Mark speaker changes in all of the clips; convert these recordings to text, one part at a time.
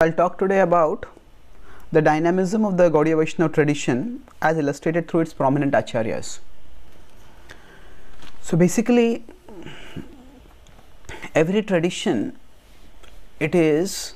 Speaker 1: I'll talk today about the dynamism of the Gaudiya Vaishnava tradition as illustrated through its prominent acharyas. So basically, every tradition, it is,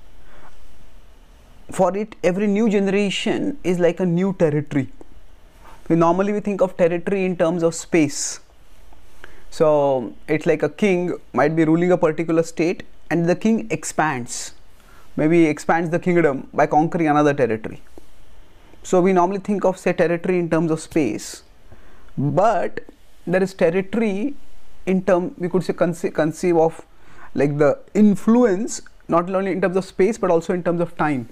Speaker 1: for it, every new generation is like a new territory. Normally we think of territory in terms of space. So it's like a king might be ruling a particular state and the king expands. Maybe expands the kingdom by conquering another territory. So we normally think of, say, territory in terms of space, but there is territory in term, we could say conceive of like the influence not only in terms of space but also in terms of time.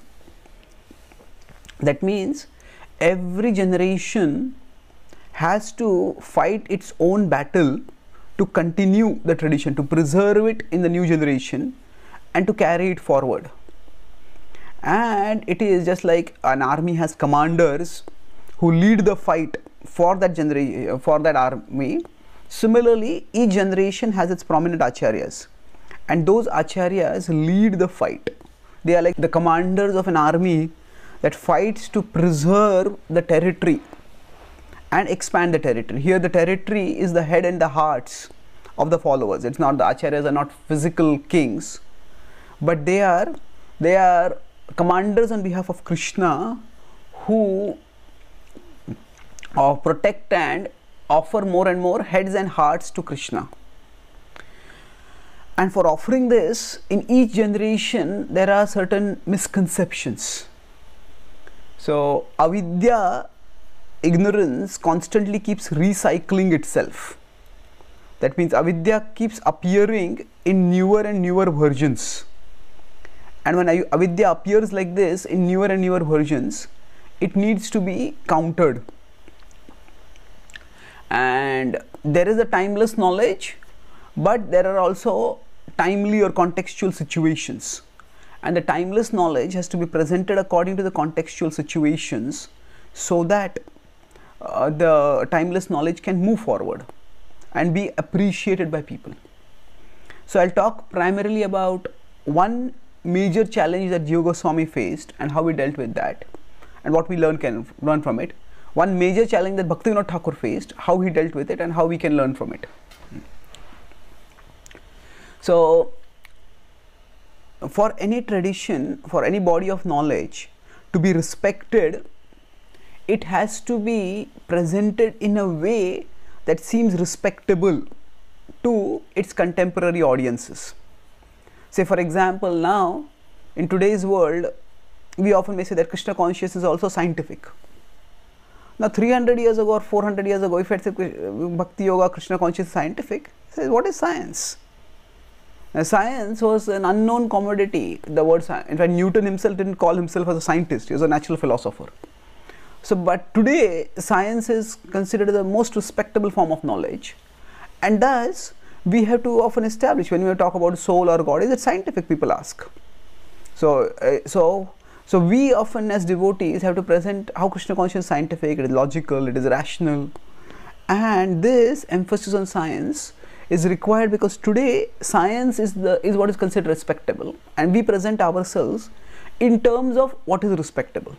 Speaker 1: That means every generation has to fight its own battle to continue the tradition, to preserve it in the new generation and to carry it forward. And it is just like an army has commanders who lead the fight for that generation, for that army. Similarly, each generation has its prominent acharyas, and those acharyas lead the fight. They are like the commanders of an army that fights to preserve the territory and expand the territory. Here the territory is the head and the hearts of the followers. It's not, the acharyas are not physical kings, but they are commanders on behalf of Krishna who protect and offer more and more heads and hearts to Krishna. And for offering this, in each generation there are certain misconceptions. So avidya, ignorance, constantly keeps recycling itself. That means avidya keeps appearing in newer and newer versions. And when avidya appears like this in newer and newer versions, it needs to be countered. And there is a timeless knowledge, but there are also timely or contextual situations. And the timeless knowledge has to be presented according to the contextual situations so that the timeless knowledge can move forward and be appreciated by people. So I'll talk primarily about one major challenge that Jiva Goswami faced and how we dealt with that and what we can learn from it. One major challenge that Bhaktivinoda Thakur faced, how he dealt with it and how we can learn from it. So for any tradition, for any body of knowledge to be respected, it has to be presented in a way that seems respectable to its contemporary audiences. Say for example, now in today's world we often may say that Krishna consciousness is also scientific. Now 300 years ago or 400 years ago, if I said Bhakti Yoga, Krishna consciousness is scientific, says what is science? Now, science was an unknown commodity. The word science, in fact Newton himself didn't call himself as a scientist, he was a natural philosopher. So but today science is considered the most respectable form of knowledge, and thus we have to often establish, when we talk about soul or God, is it scientific, people ask. So we often as devotees have to present how Krishna consciousness is scientific, it is logical, it is rational, and this emphasis on science is required because today science is what is considered respectable, and we present ourselves in terms of what is respectable.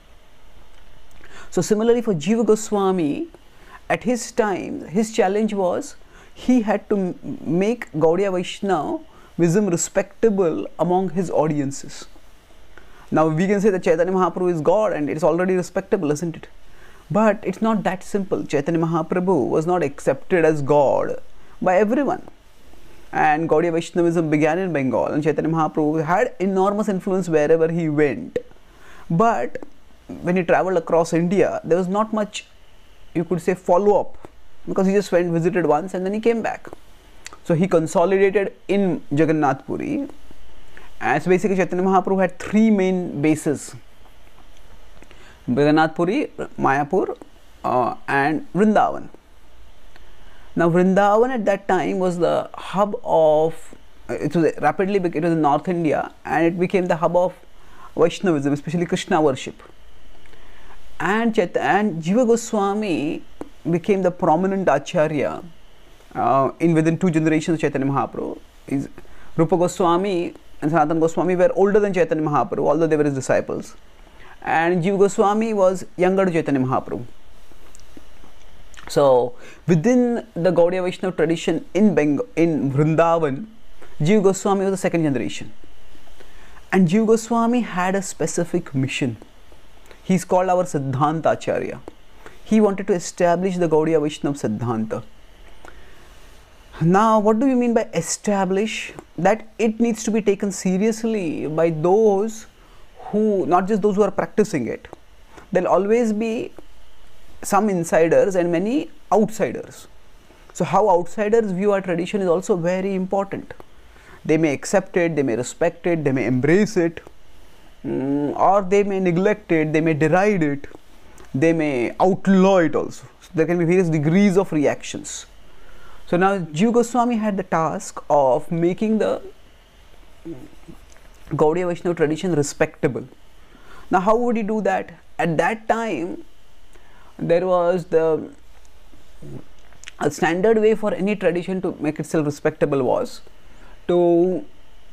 Speaker 1: So similarly for Jiva Goswami, at his time, his challenge was he had to make Gaudiya Vaishnavism respectable among his audiences. Now we can say that Chaitanya Mahaprabhu is God and it's already respectable, isn't it? But it's not that simple. Chaitanya Mahaprabhu was not accepted as God by everyone. And Gaudiya Vaishnavism began in Bengal, and Chaitanya Mahaprabhu had enormous influence wherever he went. But when he travelled across India, there was not much, you could say, follow-up, because he just went, visited once and then he came back. So he consolidated in Jagannath Puri, and so basically Chaitanya Mahaprabhu had three main bases: Jagannath Puri, Mayapur and Vrindavan. Now Vrindavan at that time was the hub of, it was in North India, and it became the hub of Vaishnavism, especially Krishna worship. And Jiva Goswami became the prominent acharya within 2 generations of Chaitanya Mahaprabhu. Rupa Goswami and Sanatana Goswami were older than Chaitanya Mahaprabhu, although they were his disciples. And Jiva Goswami was younger to Chaitanya Mahaprabhu. So, within the Gaudiya Vaishnava tradition in Vrindavan, Jiva Goswami was the second generation. And Jiva Goswami had a specific mission. He is called our Siddhanta Acharya. He wanted to establish the Gaudiya Vaishnava Siddhanta. Now, what do you mean by establish? That it needs to be taken seriously by those who, not just those who are practicing it. There will always be some insiders and many outsiders. So, how outsiders view our tradition is also very important. They may accept it, they may respect it, they may embrace it, or they may neglect it, they may deride it, they may outlaw it also. So, there can be various degrees of reactions. So, now Jiva Goswami had the task of making the Gaudiya Vaishnava tradition respectable. Now, how would he do that? At that time, there was a standard way for any tradition to make itself respectable was to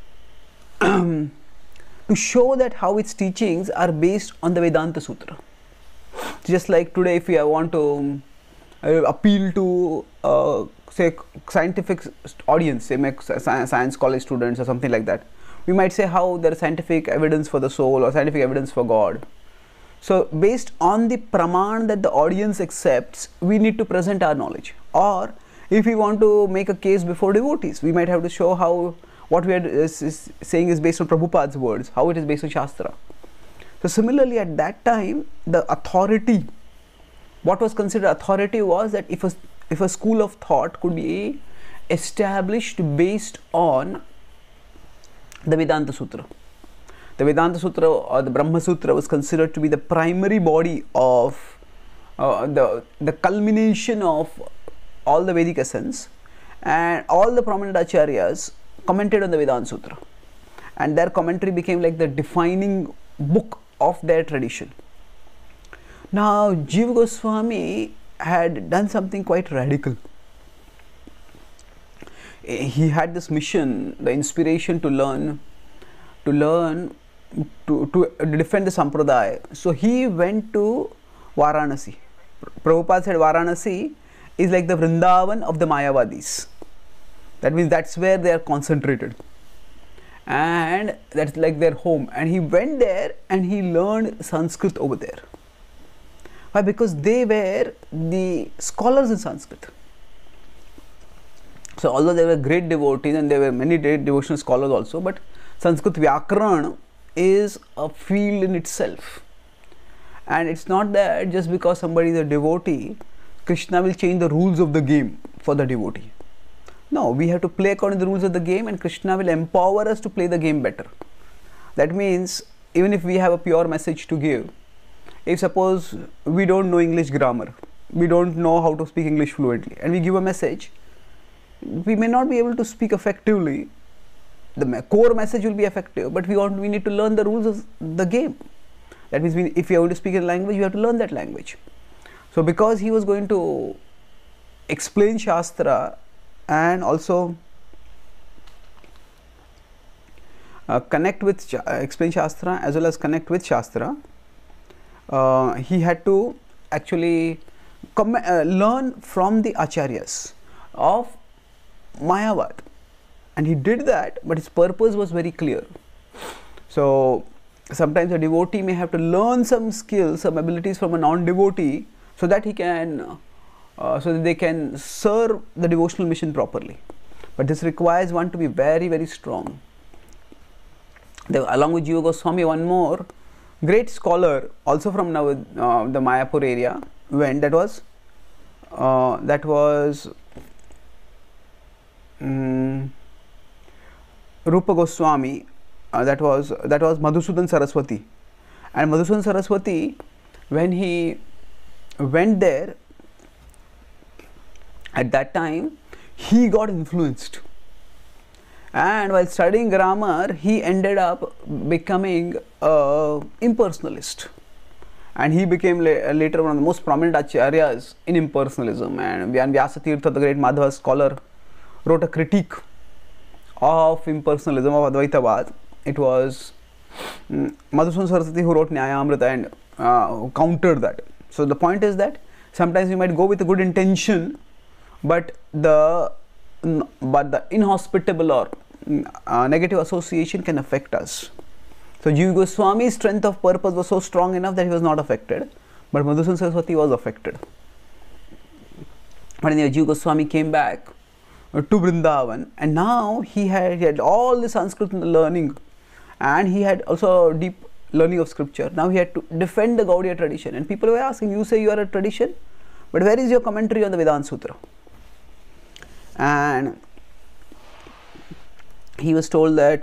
Speaker 1: show that how its teachings are based on the Vedanta Sutra. Just like today, if we want to appeal to say scientific audience, say science college students or something like that, we might say how there is scientific evidence for the soul or scientific evidence for God. So, based on the praman that the audience accepts, we need to present our knowledge. Or if we want to make a case before devotees, we might have to show how what we are saying is based on Prabhupada's words, how it is based on Shastra. So, similarly at that time, the authority, what was considered authority was that if a school of thought could be established based on the Vedanta Sutra. The Vedanta Sutra or the Brahma Sutra was considered to be the primary body of the culmination of all the Vedic essence, and all the prominent acharyas commented on the Vedanta Sutra, and their commentary became like the defining book of their tradition. Now, Jiva Goswami had done something quite radical. He had this mission, the inspiration to learn, to defend the Sampradaya. So, he went to Varanasi. Prabhupada said Varanasi is like the Vrindavan of the Mayavadis. That means that's where they are concentrated. And that's like their home. And he went there and he learned Sanskrit over there. Why? Because they were the scholars in Sanskrit. So, although they were great devotees and there were many great devotional scholars also, but Sanskrit Vyakaran is a field in itself. And it's not that just because somebody is a devotee, Krishna will change the rules of the game for the devotee. No, we have to play according to the rules of the game, and Krishna will empower us to play the game better. That means, even if we have a pure message to give, if suppose we don't know English grammar, we don't know how to speak English fluently, and we give a message, we may not be able to speak effectively. The core message will be effective, but we need to learn the rules of the game. That means if you are going to speak a language, you have to learn that language. So, because he was going to explain Shastra and also explain Shastra as well as connect with Shastra, he had to actually learn from the acharyas of Mayavad, and he did that, but his purpose was very clear. So, sometimes a devotee may have to learn some skills, some abilities from a non-devotee, so that he can so that they can serve the devotional mission properly. But this requires one to be very, very strong. Along with Jiva Goswami, one more great scholar also from now the Mayapur area went. That was Rupa Goswami. That was Madhusudan Saraswati. And Madhusudan Saraswati, when he went there, at that time he got influenced, and while studying grammar he ended up becoming an impersonalist, and he became later one of the most prominent acharyas in impersonalism. And Vyasatirtha, the great Madhava scholar, wrote a critique of impersonalism, of Advaitavad. It was Madhusudana Saraswati who wrote Nyayamrita and who countered that. So the point is that sometimes you might go with a good intention, but the inhospitable or negative association can affect us. So Jiva Goswami's strength of purpose was so strong enough that he was not affected, but Madhusudana Saraswati was affected. But anyway, Jiva Goswami came back to Vrindavan, and now he had all the Sanskrit learning, and he had also deep learning of scripture. Now he had to defend the Gaudiya tradition, and people were asking, you say you are a tradition, but where is your commentary on the Vedanta Sutra? And he was told that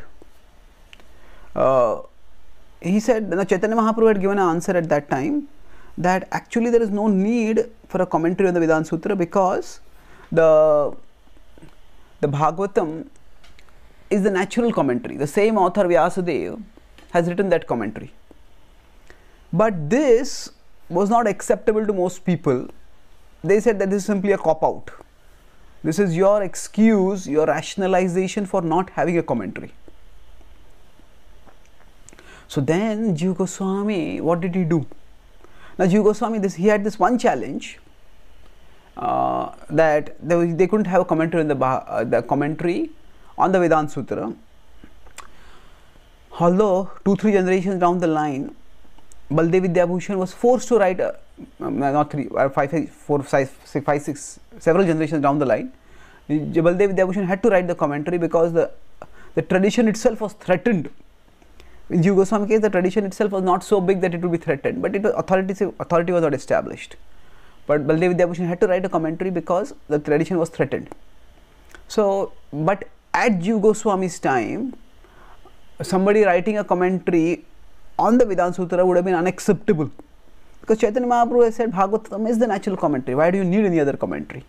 Speaker 1: he said, Chaitanya Mahaprabhu had given an answer at that time that actually there is no need for a commentary on the Vedanta Sutra, because the Bhagavatam is the natural commentary. The same author Vyasadeva has written that commentary. But this was not acceptable to most people. They said that this is simply a cop-out. This is your excuse, your rationalization for not having a commentary. So then Jiva Goswami, what did he do? Now Jiva Goswami, he had this one challenge, that they couldn't have a commentary on the commentary on the Vedanta Sutra. Although 2-3 generations down the line, Baldev Vidyabhushan was forced to write, not 3, 5, 6, several generations down the line, Baldev Vidyabhushan had to write the commentary because the tradition itself was threatened. In Jiva Goswami case, the tradition itself was not so big that it would be threatened, but authority was not established. But Baldev Vidyabhushan had to write a commentary because the tradition was threatened. So, but at Jiva Goswami's time, somebody writing a commentary on the Vedanta Sutra would have been unacceptable, because Chaitanya Mahaprabhu has said Bhagavatam is the natural commentary. Why do you need any other commentary?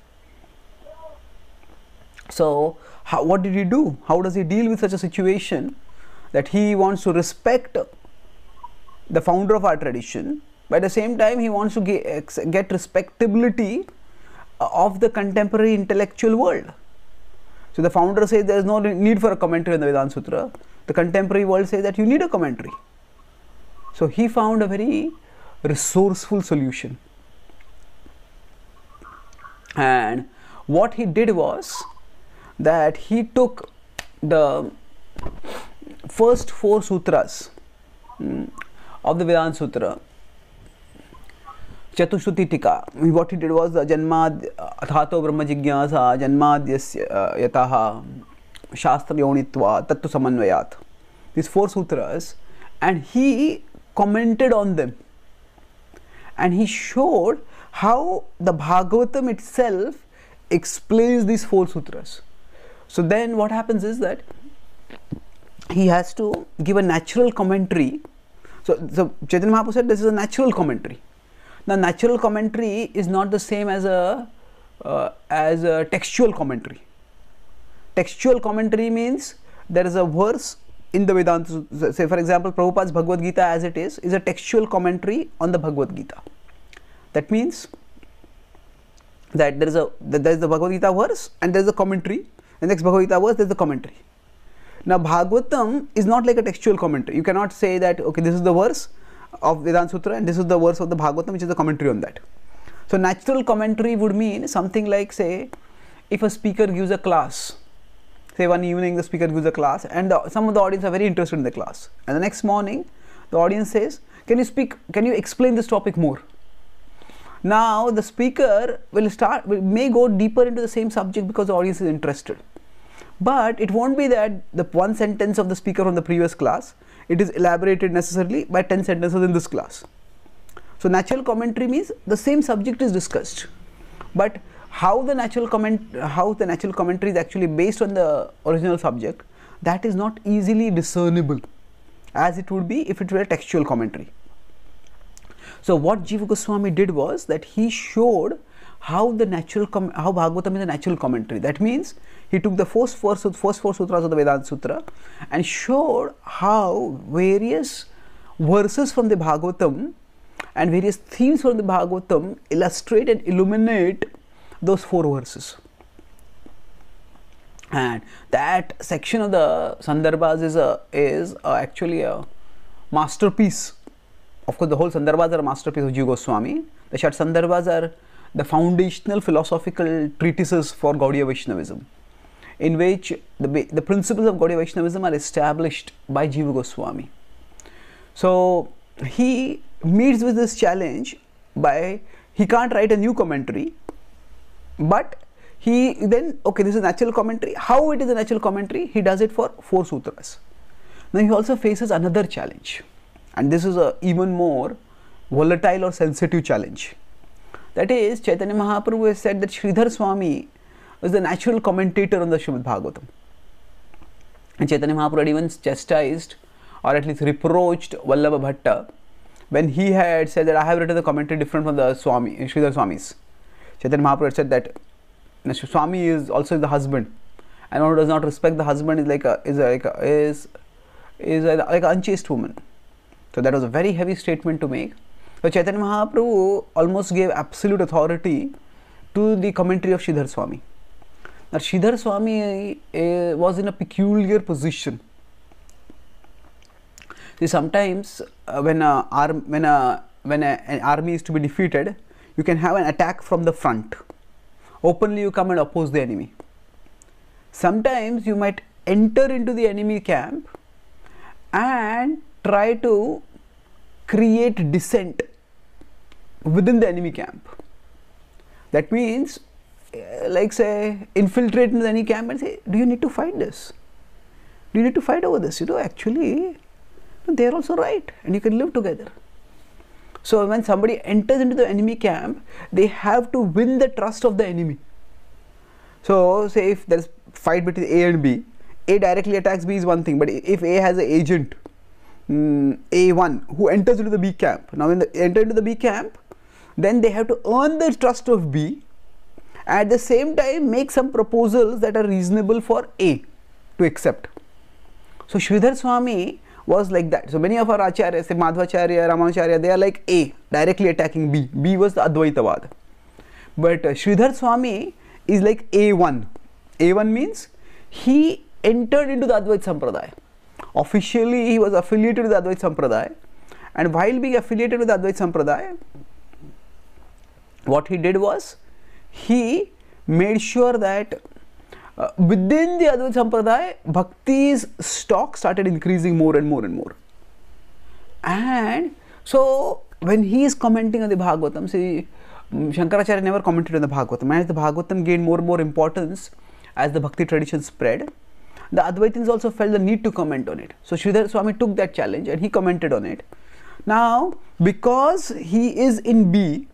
Speaker 1: So, what did he do? How does he deal with such a situation that he wants to respect the founder of our tradition, but at the same time he wants to get respectability of the contemporary intellectual world? So the founder says there is no need for a commentary on the Vedanta Sutra. The contemporary world says that you need a commentary. So he found a very resourceful solution. And what he did was that he took the first 4 sutras of the Vedanta Sutra, Chatushruti Tika. What he did was the Janmad Athato Brahma Jigyasa, Janmadyasya Yataha, Shastra Yonitva, Tattu Samanvayat. These 4 sutras, and he commented on them. And he showed how the Bhagavatam itself explains these 4 sutras. So then what happens is that he has to give a natural commentary. So Chaitanya Mahaprabhu said this is a natural commentary. Now natural commentary is not the same as a textual commentary. Textual commentary means there is a verse in the Vedanta. Say for example, Prabhupada's Bhagavad-Gītā as it is a textual commentary on the Bhagavad-Gītā. That means that there is the Bhagavad-Gītā verse and there is a commentary. The next Bhagavad-Gītā verse, there is the commentary. Now Bhagavatam is not like a textual commentary. You cannot say that, okay, this is the verse of Vedanta Sutra and this is the verse of the Bhagavatam which is the commentary on that. So natural commentary would mean something like, say, if a speaker gives a class, say one evening the speaker gives a class and some of the audience are very interested in the class, and the next morning the audience says, can you explain this topic more? Now the speaker may go deeper into the same subject because the audience is interested. But it won't be that the one sentence of the speaker from the previous class, it is elaborated necessarily by 10 sentences in this class. So natural commentary means the same subject is discussed, but how the natural commentary is actually based on the original subject, that is not easily discernible as it would be if it were a textual commentary. So what Jiva Goswami did was that he showed how Bhagavatam is a natural commentary. That means he took the first 4 sutras of the Vedanta Sutra and showed how various verses from the Bhagavatam and various themes from the Bhagavatam illustrate and illuminate those 4 verses. And that section of the Sandarbhas is actually a masterpiece. Of course, the whole Sandarbhas are a masterpiece of Jiva Goswami. The Shat Sandarbhas are the foundational philosophical treatises for Gaudiya Vaishnavism, in which the principles of Gaudiya Vaishnavism are established by Jiva Goswami. So he meets with this challenge by, he can't write a new commentary, but he then, okay, this is natural commentary. How it is a natural commentary? He does it for 4 sutras. Now he also faces another challenge, and this is a even more volatile or sensitive challenge. That is, Chaitanya Mahaprabhu has said that Sridhar Swami is the natural commentator on the Srimad Bhagavatam. And Chaitanya Mahaprabhu had even chastised, or at least reproached, Vallabha Bhatta when he had said that I have written the commentary different from the Sridhar Swami's. Chaitanya Mahaprabhu had said that Swami is also the husband, and one who does not respect the husband is like an unchaste woman. So that was a very heavy statement to make. So Chaitanya Mahaprabhu almost gave absolute authority to the commentary of Sridhar Swami. Now Sridhar Swami was in a peculiar position. See, sometimes when an army is to be defeated, you can have an attack from the front. Openly you come and oppose the enemy. Sometimes you might enter into the enemy camp and try to create dissent within the enemy camp. That means, like say, infiltrate into the enemy camp and say, do you need to fight this? Do you need to fight over this? You know, actually, they are also right and you can live together. So when somebody enters into the enemy camp, they have to win the trust of the enemy. So say if there is fight between A and B, A directly attacks B is one thing, but if A has an agent, A1, who enters into the B camp, now when they enter into the B camp, then they have to earn the trust of B, at the same time make some proposals that are reasonable for A to accept. So Sridhar Swami was like that. So many of our acharyas, say Madhvacharya, Ramanacharya, they are like A, directly attacking B. B was the Advaitavad. But Sridhar Swami is like A1. A1 means he entered into the Advaita Sampradaya. Officially he was affiliated with the Advaita Sampradaya, and while being affiliated with the Advaita Sampradaya, what he did was, he made sure that within the Advaita Sampradaya, Bhakti's stock started increasing more and more and more. And so when he is commenting on the Bhagavatam, see, Shankaracharya never commented on the Bhagavatam. As the Bhagavatam gained more and more importance as the Bhakti tradition spread, the Advaitins also felt the need to comment on it. So Sridhar Swami took that challenge and he commented on it. Now, because he is in B,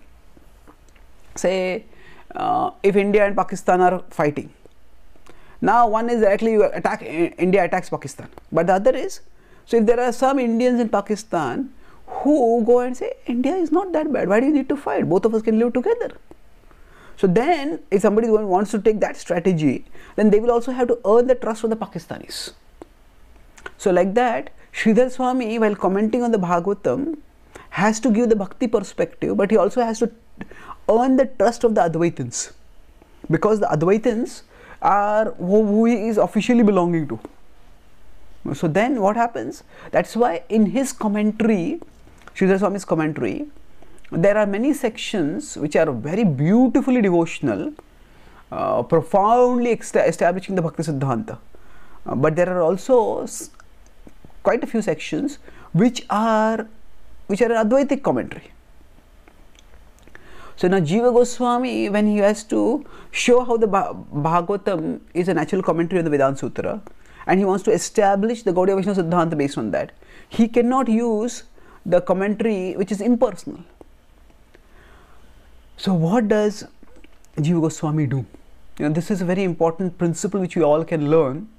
Speaker 1: say if India and Pakistan are fighting, now one is directly India attacks Pakistan, but the other is, so if there are some Indians in Pakistan who go and say India is not that bad, why do you need to fight, both of us can live together. So then if somebody wants to take that strategy, then they will also have to earn the trust of the Pakistanis. So like that, Sridhar Swami, while commenting on the Bhagavatam, has to give the Bhakti perspective, but he also has to earn the trust of the Advaitins, because the Advaitins are who he is officially belonging to. So then what happens? That's why in his commentary, Sridhar Swami's commentary, there are many sections which are very beautifully devotional, profoundly establishing the Bhakti Siddhanta. But there are also quite a few sections which are an Advaitic commentary. So now Jiva Goswami, when he has to show how the Bhagavatam is a natural commentary on the Vedanta Sutra, and he wants to establish the Gaudiya Vaishnava Siddhanta based on that, he cannot use the commentary which is impersonal. So what does Jiva Goswami do? This is a very important principle which we all can learn,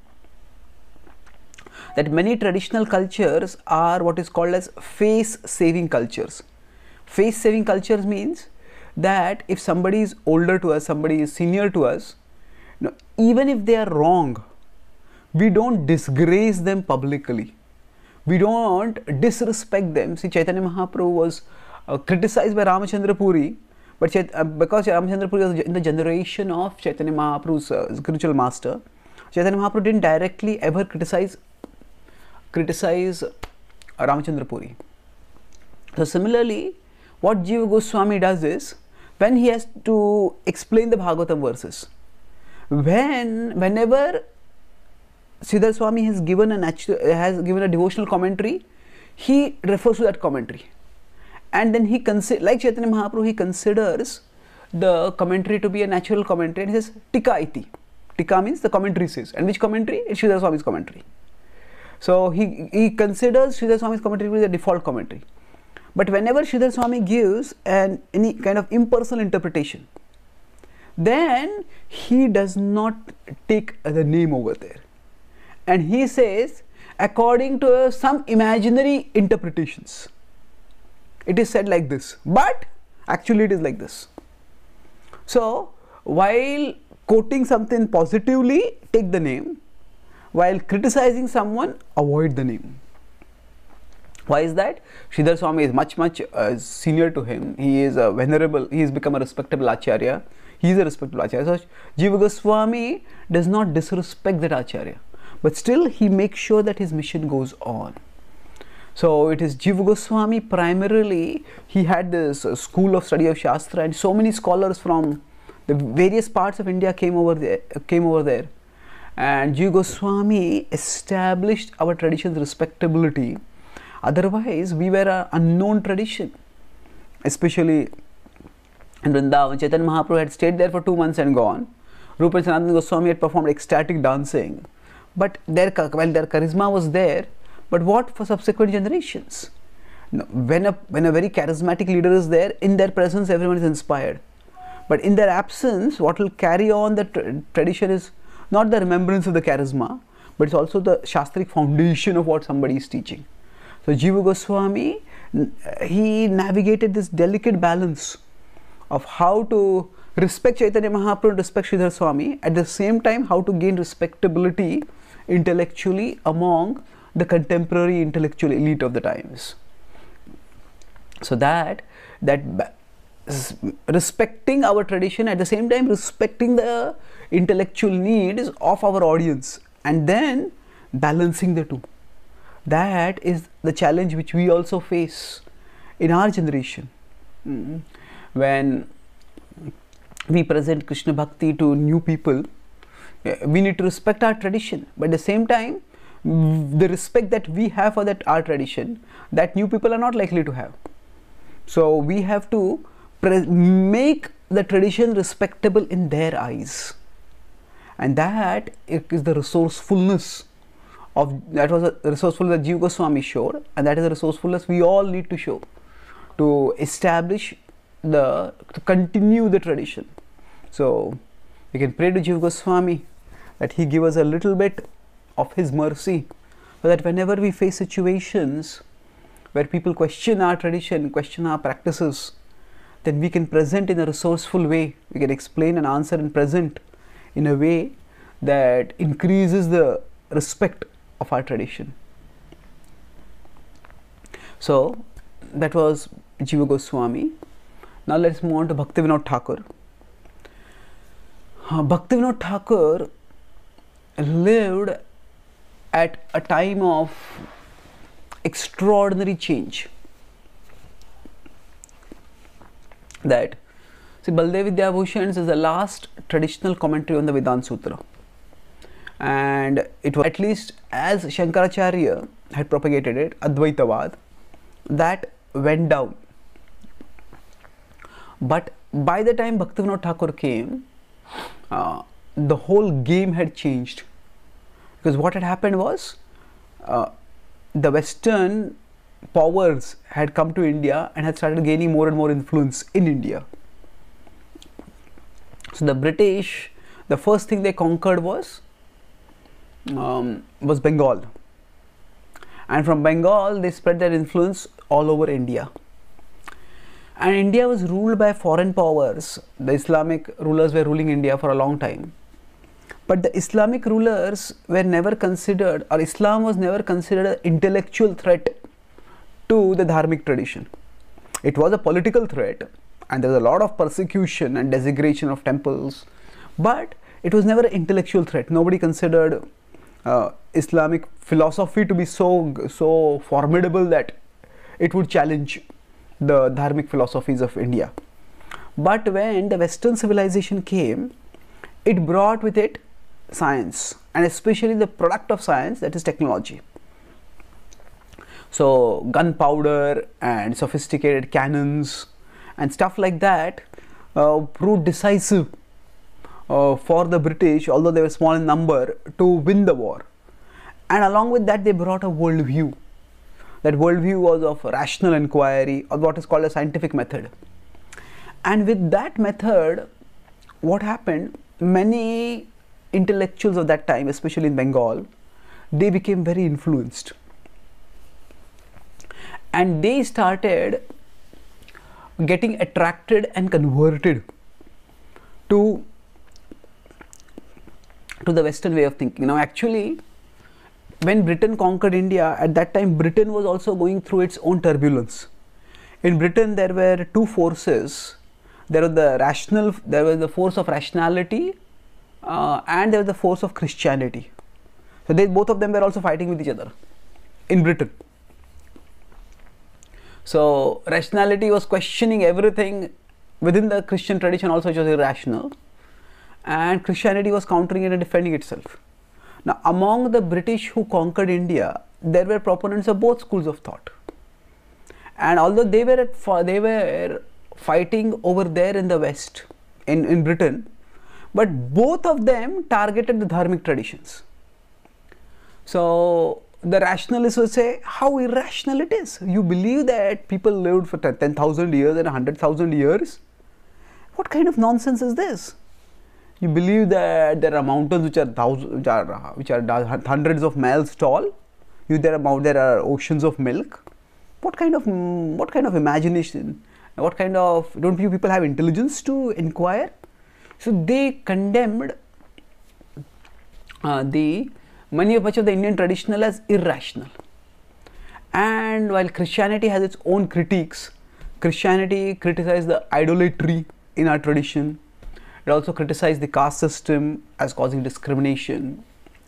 Speaker 1: that many traditional cultures are what is called as face-saving cultures. Face-saving cultures means that if somebody is older to us, somebody is senior to us, even if they are wrong, we don't disgrace them publicly. We don't disrespect them. See, Chaitanya Mahaprabhu was criticized by Ramachandra Puri But because Ramachandra Puri was in the generation of Chaitanya Mahaprabhu's spiritual master, Chaitanya Mahaprabhu didn't directly ever criticize Ramachandra Puri. So similarly, what Jiva Goswami does is, when he has to explain the Bhagavatam verses, whenever Sridhar Swami has given a devotional commentary, he refers to that commentary, and then he like Chaitanya Mahaprabhu, he considers the commentary to be a natural commentary, and he says Tika iti. Tika means the commentary says, and which commentary? It's Sridhar Swami's commentary. So he considers Sridhar Swami's commentary to be the default commentary. But whenever Sridhar Swami gives any kind of impersonal interpretation, then he does not take the name over there, and he says according to some imaginary interpretations, it is said like this, but actually it is like this. So while quoting something positively, take the name, while criticizing someone, avoid the name. Why is that? Sridhar Swami is much senior to him. He is a venerable, he has become a respectable Acharya. He is a respectable Acharya. So Jiva Goswami does not disrespect that Acharya, but still he makes sure that his mission goes on. So it is Jiva Goswami primarily, he had this school of study of Shastra, and so many scholars from the various parts of India came over there. And Jiva Goswami established our tradition's respectability. Otherwise, we were an unknown tradition, especially in Vrindavan. Chaitanya Mahaprabhu had stayed there for 2 months and gone. Rupa and Sanatana Goswami had performed ecstatic dancing. But their charisma was there, but what for subsequent generations? No, when a very charismatic leader is there, in their presence everyone is inspired. But in their absence, what will carry on the tradition is not the remembrance of the charisma, but it's also the Shastric foundation of what somebody is teaching. So Jiva Goswami, he navigated this delicate balance of how to respect Chaitanya Mahaprabhu and respect Sridhar Swami, at the same time how to gain respectability intellectually among the contemporary intellectual elite of the times. So that respecting our tradition, at the same time respecting the intellectual needs of our audience, and then balancing the two. That is the challenge which we also face in our generation. When we present Krishna Bhakti to new people, we need to respect our tradition, but at the same time, the respect that we have for our tradition, that new people are not likely to have. So we have to make the tradition respectable in their eyes, and that is the resourcefulness that Jiva Goswami showed, and that is the resourcefulness we all need to show to establish to continue the tradition. So we can pray to Jiva Goswami that he give us a little bit of his mercy, so that whenever we face situations where people question our tradition, question our practices, then we can present in a resourceful way. We can explain and answer and present in a way that increases the respect of our tradition. So that was Jiva Goswami. Now let's move on to Bhaktivinoda Thakur. Bhaktivinoda Thakur lived at a time of extraordinary change. That, see, Baldev Vidyabhushan is the last traditional commentary on the Vedanta Sutra, and it was, at least as Shankaracharya had propagated it, Advaitavad, that went down. But by the time Bhaktivinoda Thakur came, the whole game had changed, because what had happened was the Western powers had come to India and had started gaining more and more influence in India. So the British, the first thing they conquered was Bengal, and from Bengal they spread their influence all over India. And India was ruled by foreign powers. The Islamic rulers were ruling India for a long time, but the Islamic rulers were never considered, or Islam was never considered an intellectual threat to the dharmic tradition. It was a political threat, and there was a lot of persecution and desecration of temples, but it was never an intellectual threat. Nobody considered Islamic philosophy to be so formidable that it would challenge the dharmic philosophies of India. But when the Western civilization came, it brought with it science, and especially the product of science, that is technology. So gunpowder and sophisticated cannons and stuff like that proved decisive for the British, although they were small in number, to win the war. And along with that, they brought a worldview. That worldview was of rational inquiry, or what is called a scientific method. And with that method, what happened? Many intellectuals of that time, especially in Bengal, they became very influenced. And they started getting attracted and converted to the Western way of thinking. Now, actually, when Britain conquered India, at that time, Britain was also going through its own turbulence. In Britain, there were two forces. There was the force of rationality, and there was the force of Christianity. So both of them were also fighting with each other in Britain. So rationality was questioning everything within the Christian tradition also, which was irrational, and Christianity was countering it and defending itself. Now, among the British who conquered India, there were proponents of both schools of thought, and although they were fighting over there in the West, in Britain, but both of them targeted the dharmic traditions. So the rationalists would say how irrational it is. You believe that people lived for 10,000 years and 100,000 years? What kind of nonsense is this? You believe that there are mountains which are hundreds of miles tall? There are oceans of milk? What kind of imagination? Don't you people have intelligence to inquire? So they condemned much of the Indian traditional as irrational. And while Christianity has its own critiques, Christianity criticized the idolatry in our tradition. It also criticized the caste system as causing discrimination.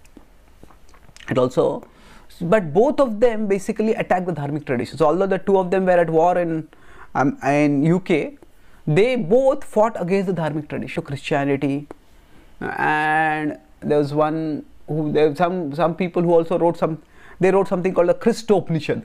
Speaker 1: But both of them basically attacked the dharmic tradition. So although the two of them were at war in UK, they both fought against the dharmic tradition, Christianity, and there was some people who also wrote something called the Christopanishad.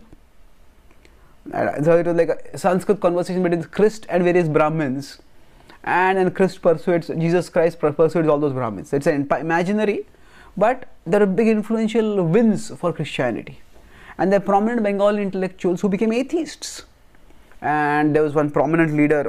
Speaker 1: So it was like a Sanskrit conversation between Christ and various Brahmins, and then Jesus Christ persuades all those Brahmins. It's imaginary, but there are big influential wins for Christianity, and there are prominent Bengali intellectuals who became atheists. And there was one prominent leader,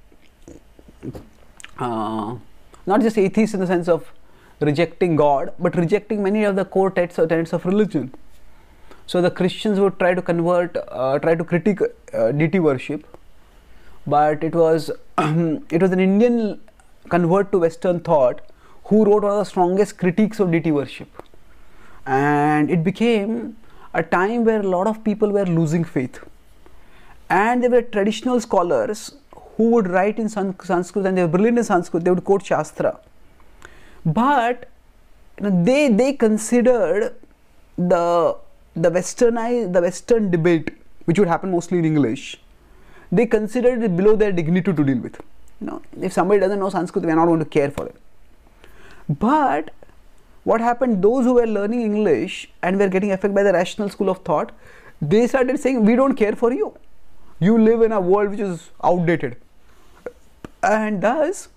Speaker 1: not just atheist in the sense of rejecting God, but rejecting many of the core tenets of religion. So the Christians would try to critique deity worship, but it was an Indian convert to Western thought who wrote one of the strongest critiques of deity worship, and it became a time where a lot of people were losing faith, and there were traditional scholars who would write in Sanskrit, and they were brilliant in Sanskrit. They would quote Shastra, but they considered the Western debate, which would happen mostly in English, they considered it below their dignity to deal with. If somebody doesn't know Sanskrit, we are not going to care for it. But what happened? Those who were learning English and were getting affected by the rational school of thought, they started saying, "We don't care for you. You live in a world which is outdated." And thus,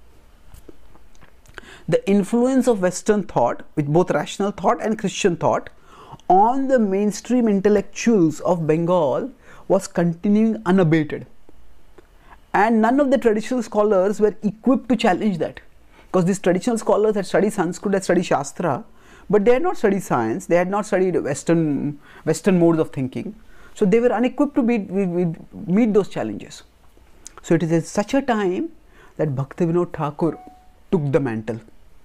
Speaker 1: the influence of Western thought, with both rational thought and Christian thought, on the mainstream intellectuals of Bengal was continuing unabated. And none of the traditional scholars were equipped to challenge that, because these traditional scholars had studied Sanskrit, had studied Shastra, but they had not studied science, they had not studied Western modes of thinking. So they were unequipped to meet those challenges. So it is at such a time that Bhaktivinoda Thakur took the mantle.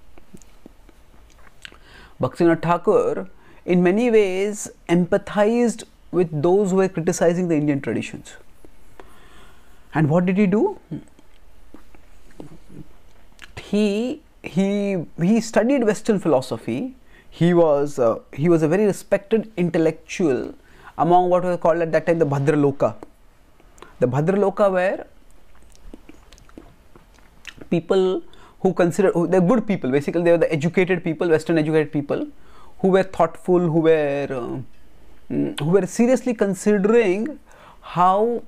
Speaker 1: Bhaktivinoda Thakur in many ways empathized with those who were criticizing the Indian traditions. And what did he do? He studied Western philosophy. He was a very respected intellectual among what was called at that time the Bhadraloka. The Bhadraloka were people who they're good people. Basically, they were the educated people, Western educated people, who were thoughtful, who were seriously considering how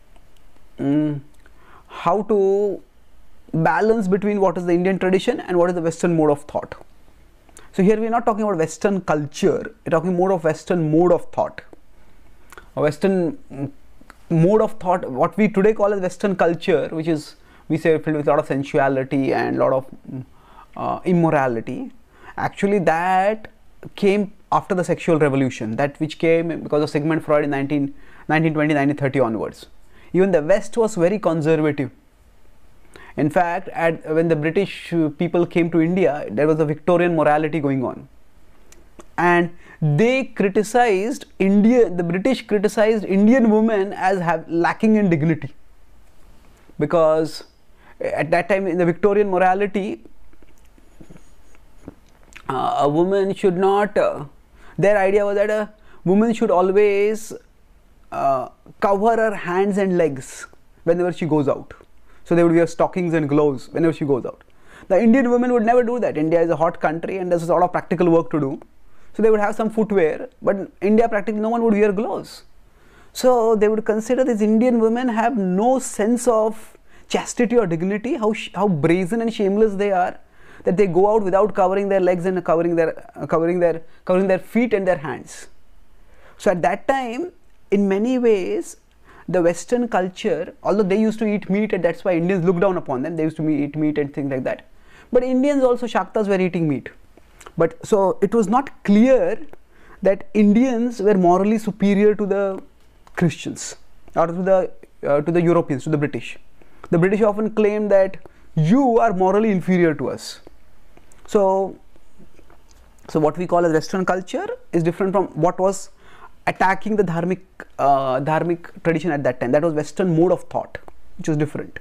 Speaker 1: to balance between what is the Indian tradition and what is the Western mode of thought. So here we are not talking about Western culture, we're talking more of Western mode of thought. A Western mode of thought, what we today call as Western culture, which is, we say, filled with a lot of sensuality and a lot of immorality. Actually, that came after the sexual revolution, that which came because of Sigmund Freud in 1920, 1930 onwards. Even the West was very conservative. In fact, when the British people came to India, there was a Victorian morality going on. And they criticized the British criticized Indian women as lacking in dignity. Because at that time in the Victorian morality, a woman should not, their idea was that a woman should always cover her hands and legs whenever she goes out. So they would wear stockings and gloves whenever she goes out. The Indian women would never do that. India is a hot country and there's a lot of practical work to do. So they would have some footwear, but in India practically no one would wear gloves. So they would consider these Indian women have no sense of chastity or dignity, how brazen and shameless they are, that they go out without covering their legs and covering their feet and their hands. So at that time, in many ways, the Western culture, although they used to eat meat and that's why Indians looked down upon them, they used to eat meat and things like that. But Indians also, Shaktas, were eating meat. But so it was not clear that Indians were morally superior to the Christians or to the Europeans, to the British. The British often claimed that you are morally inferior to us. So what we call as Western culture is different from what was attacking the dharmic tradition at that time. That was Western mode of thought, which was different.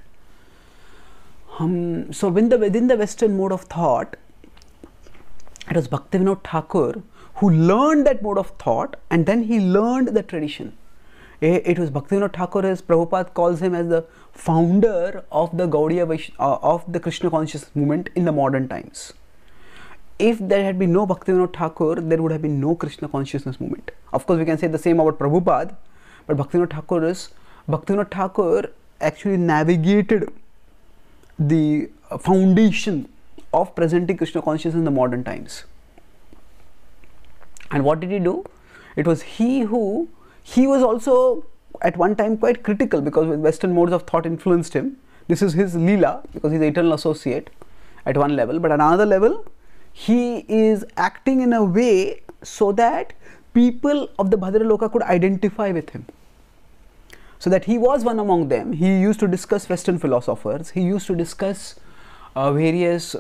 Speaker 1: So within the Western mode of thought, it was Bhaktivinoda Thakur who learned that mode of thought, and then he learned the tradition. It was Bhaktivinoda Thakur, as Prabhupada calls him, as the founder of the Gaudiya Vaishnava, of the Krishna consciousness movement in the modern times. If there had been no Bhaktivinoda Thakur, there would have been no Krishna consciousness movement. Of course, we can say the same about Prabhupada, but Bhaktivinoda Thakur actually navigated the foundation of presenting Krishna consciousness in the modern times. And what did he do? It was he was also at one time quite critical because Western modes of thought influenced him. This is his Leela because he's the eternal associate at one level, but at another level, he is acting in a way so that people of the Bhadraloka could identify with him. So that he was one among them. He used to discuss Western philosophers. He used to discuss various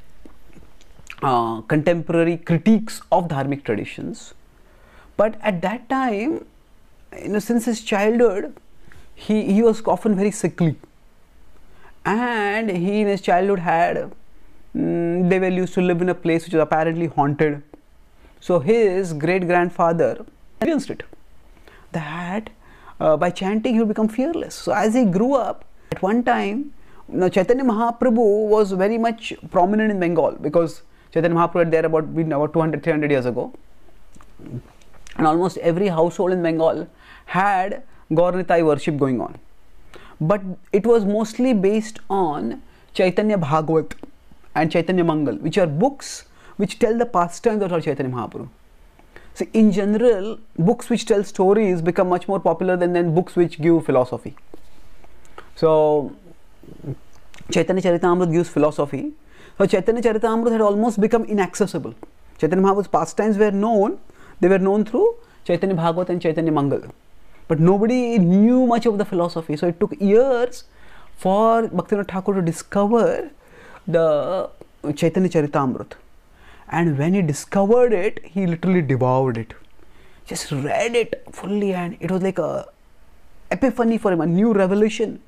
Speaker 1: contemporary critiques of dharmic traditions. But at that time, since his childhood, he was often very sickly. And he in his childhood had, they were used to live in a place which was apparently haunted. So his great-grandfather experienced it. That by chanting he would become fearless. So as he grew up, at one time, Chaitanya Mahaprabhu was very much prominent in Bengal because Chaitanya Mahaprabhu had there about 200-300 years ago. And almost every household in Bengal had Gaur Nitai worship going on. But it was mostly based on Chaitanya Bhagavat and Chaitanya Mangal, which are books which tell the pastimes of Lord Chaitanya Mahaprabhu. So in general, books which tell stories become much more popular than books which give philosophy. So Chaitanya Charitamrita gives philosophy. So Chaitanya Charitamrita had almost become inaccessible. Chaitanya Mahaprabhu's pastimes were known. They were known through Chaitanya Bhagavat and Chaitanya Mangal. But nobody knew much of the philosophy. So it took years for Bhaktivinoda Thakur to discover the Chaitanya Charitamrita. And when he discovered it, he literally devoured it. Just read it fully, and it was like a epiphany for him, a new revelation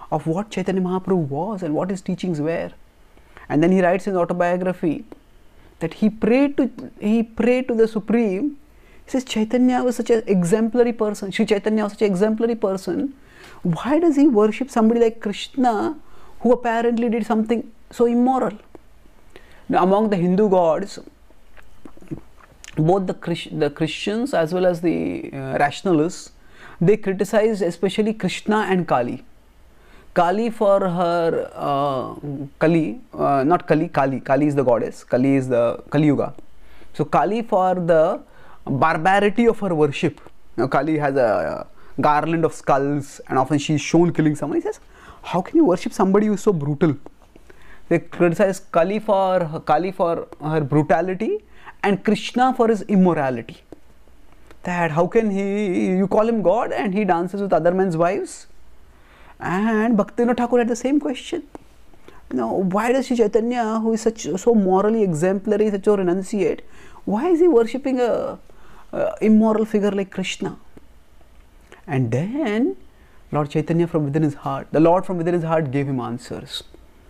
Speaker 1: of what Chaitanya Mahaprabhu was and what his teachings were. And then he writes in his autobiography that he prayed to the Supreme. He says Chaitanya was such an exemplary person. Sri Chaitanya was such an exemplary person. Why does he worship somebody like Krishna who apparently did something so immoral? Now, among the Hindu gods, both the Christians as well as the rationalists, they criticized especially Krishna and Kali. Kali for her Kali is the goddess. Kali is the Kali Yuga. So Kali for the barbarity of her worship. Kali has a garland of skulls and often she is shown killing someone. He says, how can you worship somebody who is so brutal? They criticize Kali for her brutality and Krishna for his immorality. That how can you call him God and he dances with other men's wives? And Bhaktivinoda Thakur had the same question. Why does Sri Chaitanya, who is so morally exemplary, such a renunciate, why is he worshipping a immoral figure like Krishna? And then Lord Chaitanya from within his heart, the Lord from within his heart gave him answers.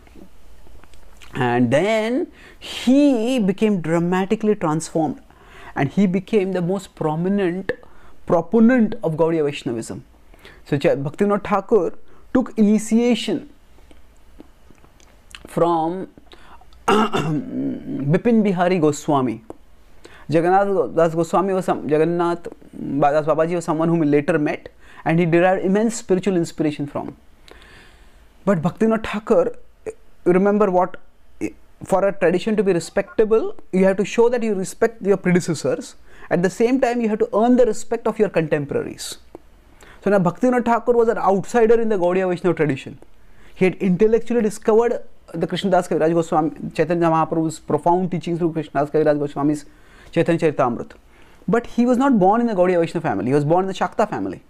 Speaker 1: And then he became dramatically transformed and he became the most prominent proponent of Gaudiya Vaishnavism. So Bhaktivinoda Thakur took initiation from Bipin Bihari Goswami. Jagannath Das Goswami was Jagannath Das Babaji was someone whom he later met and he derived immense spiritual inspiration from. But Bhaktivinoda Thakur, remember what, for a tradition to be respectable, you have to show that you respect your predecessors. At the same time, you have to earn the respect of your contemporaries. So now Bhaktivinoda Thakur was an outsider in the Gaudiya Vaishnava tradition. He had intellectually discovered the Krishnadas Kaviraj Goswami, Chaitanya Mahaprabhu's profound teachings through Krishnadas Kaviraj Goswami's Chaitanya Charitamrita. But he was not born in the Gaudiya Vaishnava family, he was born in the Shakta family.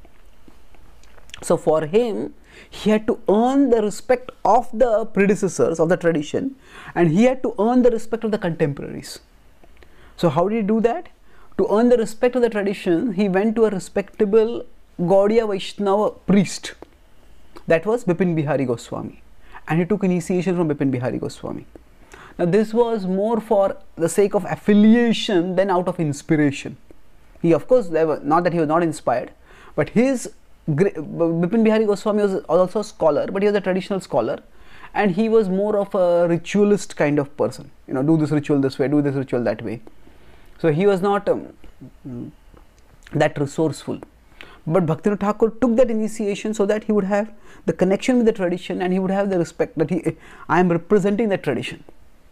Speaker 1: So for him, he had to earn the respect of the predecessors of the tradition and he had to earn the respect of the contemporaries. So how did he do that? To earn the respect of the tradition, he went to a respectable Gaudiya Vaishnava priest. That was Bipin Bihari Goswami. And he took initiation from Bipin Bihari Goswami. Now this was more for the sake of affiliation than out of inspiration. He, of course, not that he was not inspired, but Bipin Bihari Goswami was also a scholar, but he was a traditional scholar and he was more of a ritualist kind of person. Do this ritual this way, do this ritual that way. So he was not that resourceful. But Bhaktivinoda Thakur took that initiation so that he would have the connection with the tradition and he would have the respect that I am representing that tradition.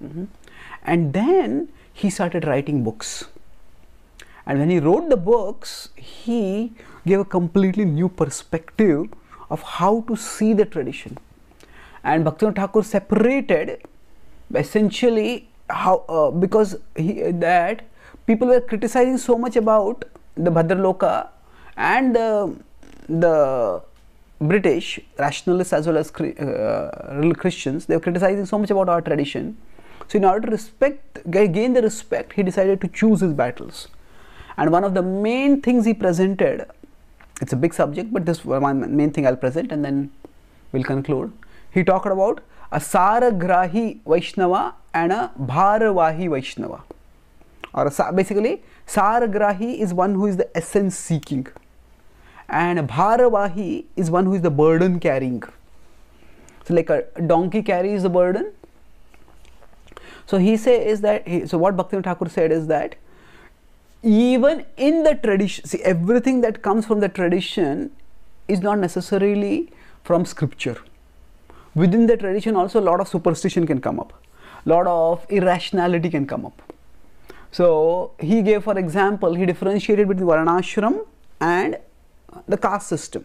Speaker 1: And then he started writing books. And when he wrote the books, he gave a completely new perspective of how to see the tradition. And Bhaktivinoda Thakur separated essentially how because that people were criticizing so much about the Bhadraloka and the British rationalists as well as Christians. They were criticizing so much about our tradition. So in order to gain the respect, he decided to choose his battles. And one of the main things he presented, it's a big subject, but this one main thing I'll present and then we'll conclude. He talked about a Saragrahi Vaishnava and a Bharavahi Vaishnava. Or basically, Saragrahi is one who is the essence seeking and Bharavahi is one who is the burden carrying. So like a donkey carries the burden. So he says that, so what Bhaktivinoda Thakur said is that even in the tradition, see, everything that comes from the tradition is not necessarily from scripture. Within the tradition also a lot of superstition can come up, a lot of irrationality can come up. So he gave, for example, he differentiated between Varnashram and the caste system.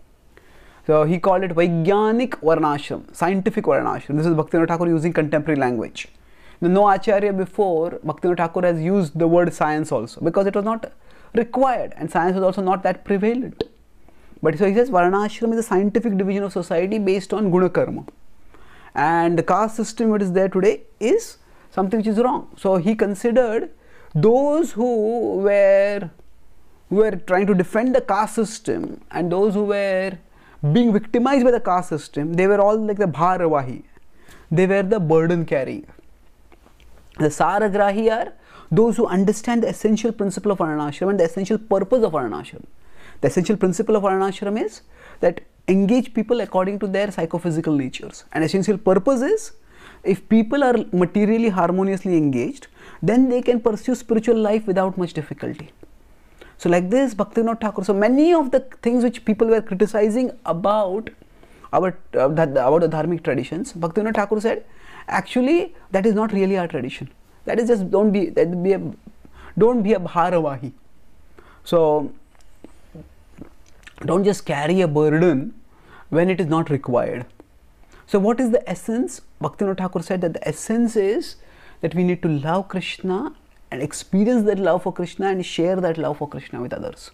Speaker 1: So he called it Vaigyanik Varnashram, scientific Varnashram. This is Bhaktivinoda Thakur using contemporary language. No Acharya before Bhaktivinoda Thakur has used the word science also because it was not required and science was also not that prevalent. But so he says Varnashram is a scientific division of society based on Guna Karma. And the caste system that is there today is something which is wrong. So he considered those who were trying to defend the caste system and those who were being victimized by the caste system, they were all like the bharavahi. They were the burden carrying. The saragrahi are those who understand the essential principle of varnashram and the essential purpose of varnashram. The essential principle of varnashram is that engage people according to their psychophysical natures. And essential purpose is, if people are materially harmoniously engaged, then they can pursue spiritual life without much difficulty. So like this, Bhaktivinoda Thakur, so many of the things which people were criticizing about the dharmic traditions, Bhaktivinoda Thakur said, actually that is not really our tradition. That is just, don't be a bharavahi. So don't just carry a burden when it is not required. So what is the essence? Bhaktivinoda Thakur said that the essence is that we need to love Krishna and experience that love for Krishna and share that love for Krishna with others.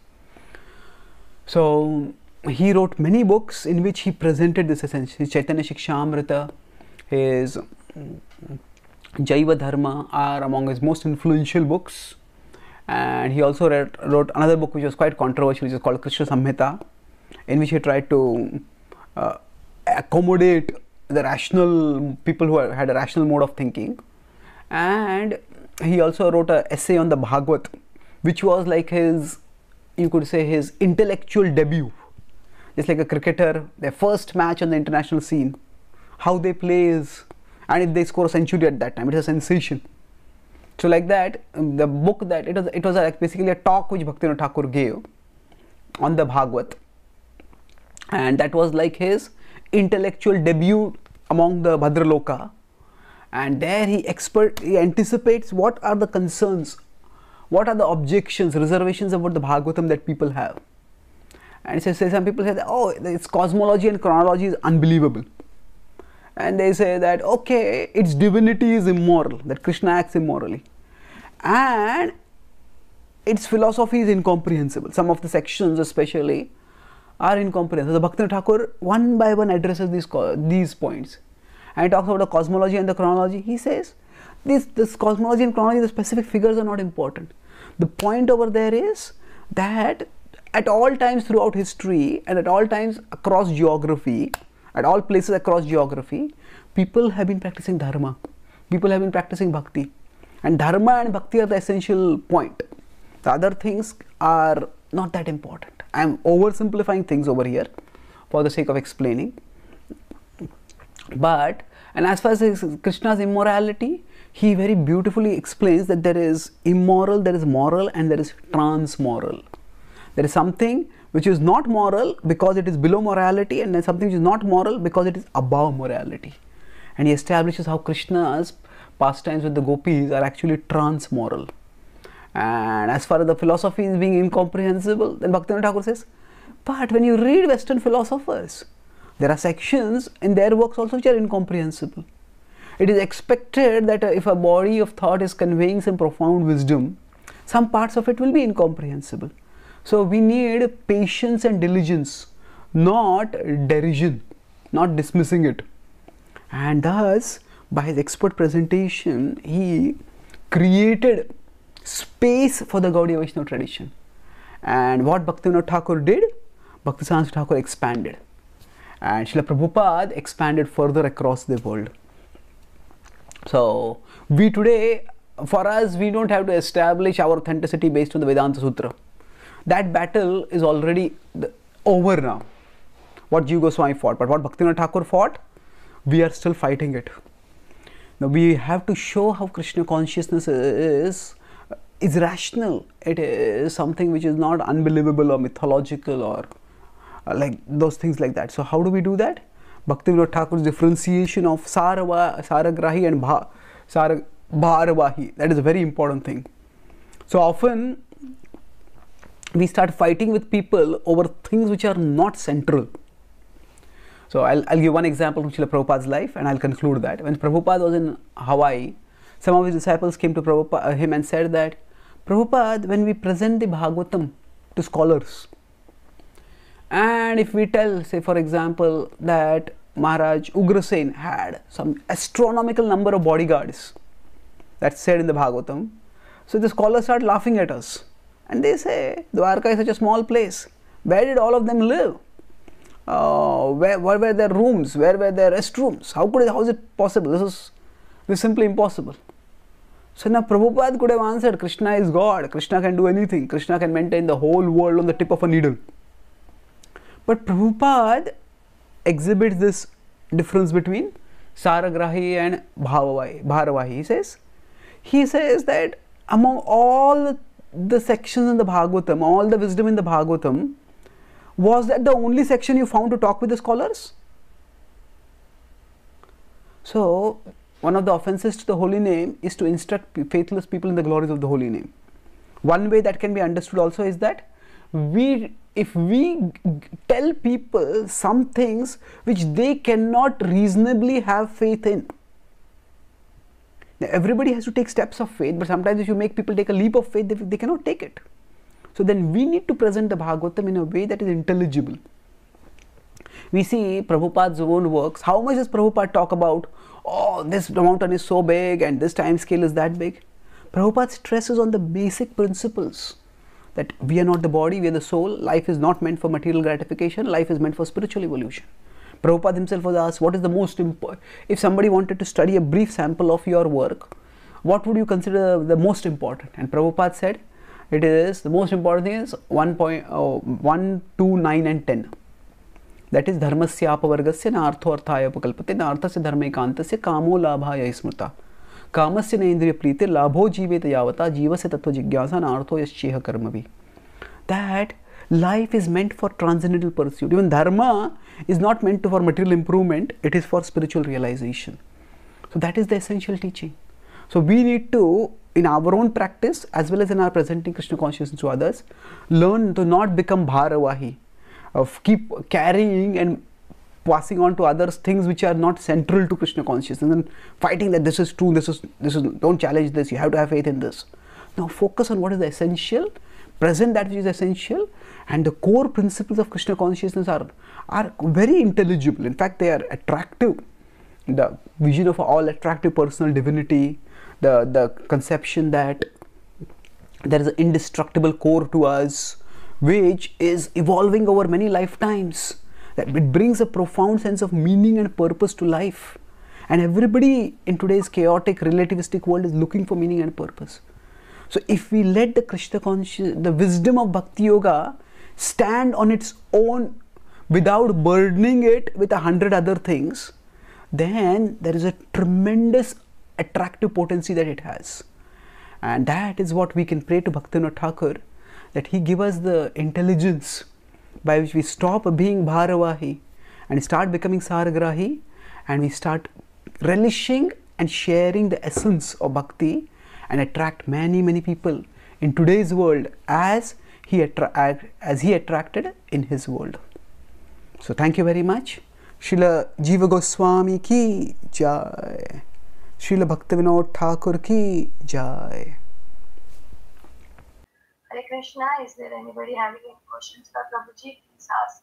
Speaker 1: So he wrote many books in which he presented this essence. His Chaitanya Shikshamrita, his Jiva Dharma are among his most influential books. And he also wrote another book which was quite controversial, which is called Krishna Samhita, in which he tried to accommodate the rational people who had a rational mode of thinking. And he also wrote an essay on the Bhagavat, which was like his, you could say, his intellectual debut. Just like a cricketer, their first match on the international scene, how they play is, and if they score a century at that time, it is a sensation. So like that, the book that it was like basically a talk which Bhaktivinoda Thakur gave on the Bhagavat, and that was like his intellectual debut among the Bhadraloka. And there he anticipates what are the concerns, what are the objections, reservations about the Bhagavatam that people have. And so some people say that, oh, its cosmology and chronology is unbelievable. And they say that, okay, its divinity is immoral, that Krishna acts immorally. And its philosophy is incomprehensible. Some of the sections especially are incomprehensible. So Bhaktivinoda Thakur one by one addresses these points. And he talks about the cosmology and the chronology. He says, this cosmology and chronology, the specific figures are not important. The point over there is that at all times throughout history and at all times across geography, at all places across geography, people have been practicing dharma. People have been practicing bhakti. And dharma and bhakti are the essential point. The other things are not that important. I am oversimplifying things over here for the sake of explaining. But, and as far as Krishna's immorality, he very beautifully explains that there is immoral, there is moral, and there is transmoral. There is something which is not moral because it is below morality, and then something which is not moral because it is above morality. And he establishes how Krishna's pastimes with the gopis are actually transmoral. And as far as the philosophy is being incomprehensible, then Bhaktivinoda Thakur says, but when you read Western philosophers, there are sections in their works also which are incomprehensible. It is expected that if a body of thought is conveying some profound wisdom, some parts of it will be incomprehensible. So we need patience and diligence, not derision, not dismissing it. And thus, by his expert presentation, he created space for the Gaudiya Vaishnava tradition. And what Bhaktivinoda Thakur did, Bhakti Sanga Japa Thakur expanded. And Srila Prabhupada expanded further across the world. So, we today, for us, we don't have to establish our authenticity based on the Vedanta Sutra. That battle is already over now. What Jiva Goswami fought, but what Bhaktivinoda Thakur fought, we are still fighting it. Now, we have to show how Krishna consciousness is rational. It is something which is not unbelievable or mythological or like those things like that. So how do we do that? Bhaktivinoda Thakur's differentiation of Saragrahi and Bharavahi, that is a very important thing. So often we start fighting with people over things which are not central. So I'll give one example from Srila Prabhupada's life and I'll conclude that. When Prabhupada was in Hawaii, some of his disciples came to him and said that, Prabhupada, when we present the Bhagavatam to scholars, and if we tell, say for example, that Maharaj Ugrasen had some astronomical number of bodyguards, that's said in the Bhagavatam, so the scholars start laughing at us. And they say, Dwarka is such a small place. Where did all of them live? Where were their rooms? Where were their restrooms? How is it possible? This is simply impossible. So now Prabhupada could have answered, Krishna is God, Krishna can do anything, Krishna can maintain the whole world on the tip of a needle. But Prabhupada exhibits this difference between Saragrahi and Bharavahi. He says that among all the sections in the Bhagavatam, all the wisdom in the Bhagavatam, was that the only section you found to talk with the scholars? So, one of the offenses to the holy name is to instruct faithless people in the glories of the holy name. One way that can be understood also is that if we tell people some things which they cannot reasonably have faith in. Now, everybody has to take steps of faith, but sometimes if you make people take a leap of faith, they cannot take it. So then we need to present the Bhagavatam in a way that is intelligible. We see Prabhupada's own works. How much does Prabhupada talk about, oh, this mountain is so big and this time scale is that big? Prabhupada stresses on the basic principles that we are not the body, we are the soul. Life is not meant for material gratification, life is meant for spiritual evolution. Prabhupada himself was asked, what is the most important? If somebody wanted to study a brief sample of your work, what would you consider the most important? And Prabhupada said, it is, the most important thing is 1, 2, 9 and 10. That is dharmasya apavargasya na artho arthaya apakalpate na arthasya dharmaikantasya kamo labhaya smrta. Kamasya na indriya priti labho jiveta yavata jivasya tattva jigyasa na artho yascheha karmavi. That life is meant for transcendental pursuit. Even dharma is not meant for material improvement, it is for spiritual realization. So that is the essential teaching. So we need to, in our own practice as well as in our presenting Krishna consciousness to others, learn to not become bharavahi, of keep carrying and passing on to others things which are not central to Krishna consciousness and fighting that this is true, this is don't challenge this, you have to have faith in this. Now focus on what is essential, present that which is essential, and the core principles of Krishna consciousness are very intelligible. In fact, they are attractive. The vision of all attractive personal divinity, the conception that there is an indestructible core to us which is evolving over many lifetimes, that it brings a profound sense of meaning and purpose to life. And everybody in today's chaotic relativistic world is looking for meaning and purpose. So if we let the Krishna consciousness, the wisdom of Bhakti Yoga stand on its own without burdening it with 100 other things, then there is a tremendous attractive potency that it has. And that is what we can pray to Bhaktivinoda Thakur, that he give us the intelligence by which we stop being bharavahi and start becoming saragrahi, and we start relishing and sharing the essence of bhakti and attract many people in today's world as he attracted in his world. So thank you very much. Srila Jiva Goswami ki jai. Srila Bhaktivinoda Thakur ki jai.
Speaker 2: Hare Krishna. Is there anybody having any questions for Prabhuji? Please ask.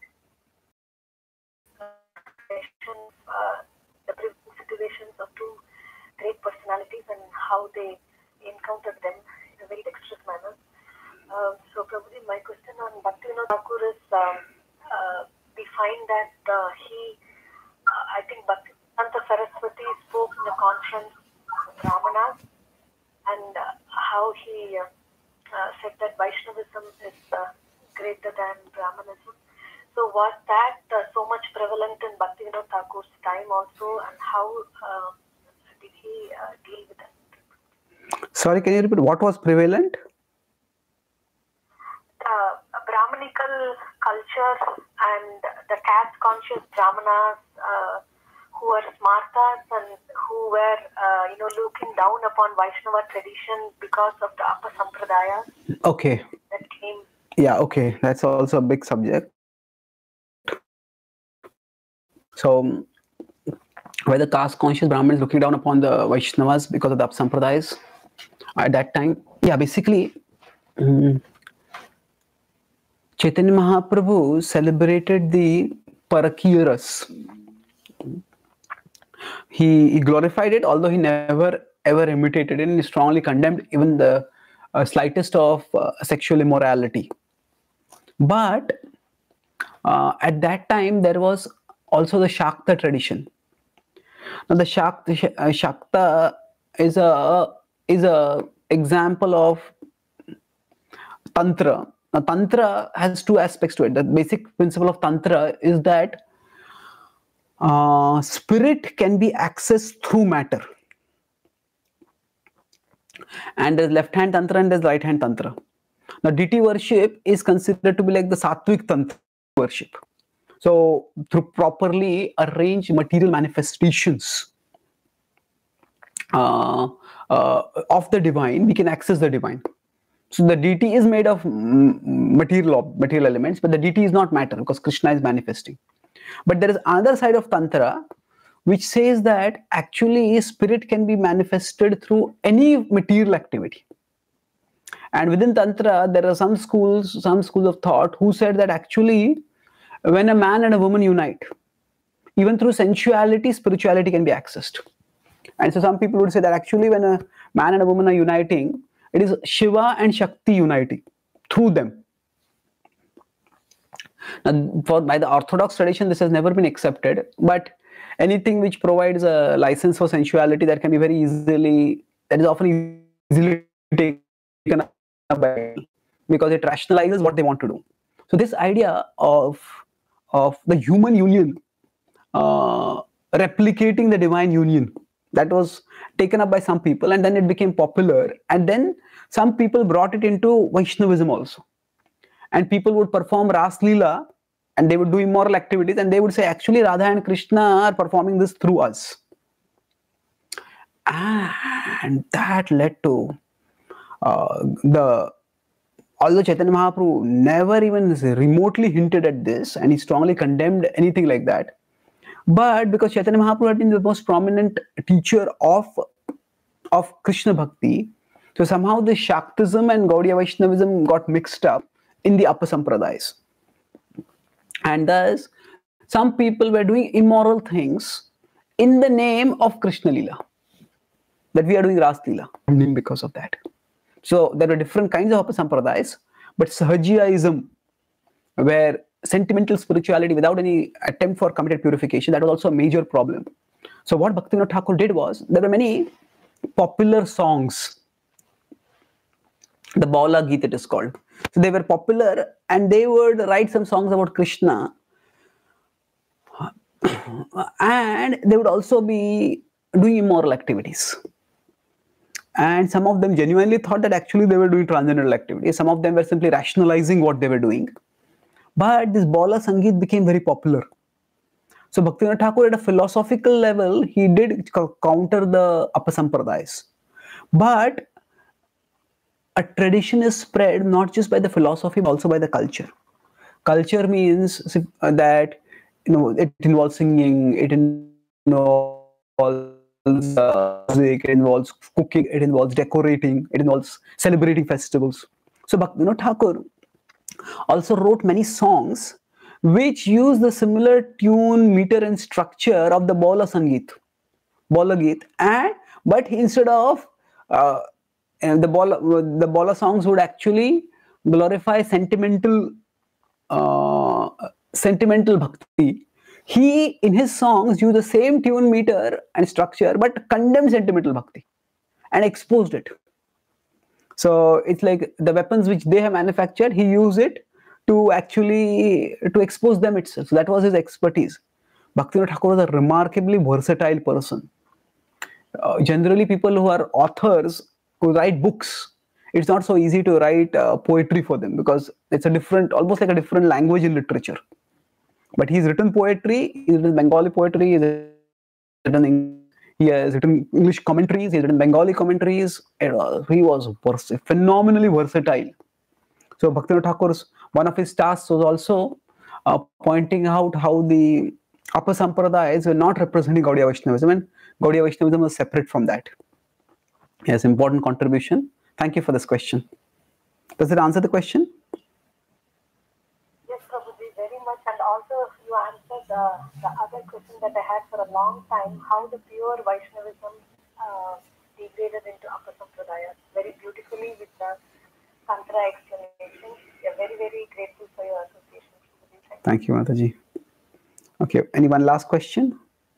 Speaker 2: The present situations of two great personalities and how they encountered them in a very dexterous manner. So Prabhuji, my question on Bhaktivinoda Thakur is, we find that I think Bhaktivinoda Saraswati spoke in the conference of Brahmanas, and how he said that Vaishnavism is greater than Brahmanism. So was that so much prevalent in Bhaktivinoda Thakur's time also, and how did he deal with that?
Speaker 1: Sorry, can you repeat? What was prevalent?
Speaker 2: Brahmanical culture and the caste-conscious Brahmanas who were smartas and who were, looking down upon Vaishnava tradition because of the upper sampradayas.
Speaker 1: Okay.
Speaker 2: That came.
Speaker 1: Yeah, okay. That's also a big subject. So, whether caste-conscious Brahmins looking down upon the Vaishnavas because of the sampradayas at that time, yeah, basically, Chaitanya Mahaprabhu celebrated the Parakiras. He glorified it, although he never ever imitated it, and he strongly condemned even the slightest of sexual immorality. But At that time, there was also the Shakta tradition. Now, the Shakta is a example of Tantra. Now, Tantra has two aspects to it. The basic principle of Tantra is that spirit can be accessed through matter. And there's left-hand Tantra and there's right-hand Tantra. Now, deity worship is considered to be like the Sattvic Tantra worship. So, through properly arranged material manifestations of the divine, we can access the divine. So the deity is made of material elements, but the deity is not matter because Krishna is manifesting. But there is another side of Tantra which says that actually spirit can be manifested through any material activity. And within Tantra, there are some schools of thought who said that actually when a man and a woman unite, even through sensuality, spirituality can be accessed. And so some people would say that actually when a man and a woman are uniting, it is Shiva and Shakti uniting through them. Now, by the Orthodox tradition, this has never been accepted. But anything which provides a license for sensuality, that can be very easily, that is often easily taken up by, because it rationalizes what they want to do. So this idea of the human union replicating the divine union, that was taken up by some people, and then it became popular, and then some people brought it into Vaishnavism also, and people would perform Ras Leela and they would do immoral activities, and they would say actually Radha and Krishna are performing this through us, and that led to although Chaitanya Mahaprabhu never even remotely hinted at this, and he strongly condemned anything like that, but because Chaitanya Mahaprabhu had been the most prominent teacher of Krishna Bhakti, so somehow the Shaktism and Gaudiya Vaishnavism got mixed up in the upper sampradayas. And thus, some people were doing immoral things in the name of Krishna Leela, that we are doing Ras Leela because of that. So there were different kinds of upper sampradayas, but Sahajiyaism, where sentimental spirituality without any attempt for committed purification, that was also a major problem. So what Bhaktivinoda Thakur did was, there were many popular songs, the Bhagavad-Gītā it is called. So they were popular, and they would write some songs about Krishna, and they would also be doing immoral activities. And some of them genuinely thought that actually they were doing transcendental activities. Some of them were simply rationalizing what they were doing. But this Bala Sangeet became very popular. So Bhaktivinoda Thakur, at a philosophical level, he did counter the upper sampradayas. But a tradition is spread not just by the philosophy, but also by the culture. Culture means that it involves singing, it involves music, it involves cooking, it involves decorating, it involves celebrating festivals. So Bhaktivinoda Thakur also wrote many songs which use the similar tune, meter, and structure of the Bala Sangeet, but instead of the Bala songs would actually glorify sentimental bhakti. He, in his songs, used the same tune, meter, and structure, but condemned sentimental bhakti and exposed it. So it's like the weapons which they have manufactured, he used it to expose them itself. So that was his expertise. Bhaktivinoda Thakur was a remarkably versatile person. Generally, people who are authors who write books, it's not so easy to write poetry for them, because it's almost like a different language in literature. But he's written poetry, he's written Bengali poetry, he has written English commentaries, he's written Bengali commentaries. He was phenomenally versatile. So Bhaktivinoda Thakur's, one of his tasks was also pointing out how the upper sampradayas were not representing Gaudiya Vaishnavism, and Gaudiya Vaishnavism was separate from that. Yes, important contribution. Thank you for this question. Does it answer the question?
Speaker 2: Yes, Prabhuji, very much. And also you answered the other question that I had for a long time, how the pure Vaishnavism degraded into upper sampradaya, very beautifully with the Tantra explanation. We are very, very grateful for your association. Thank
Speaker 1: Thank you, Mataji. Okay, anyone last question?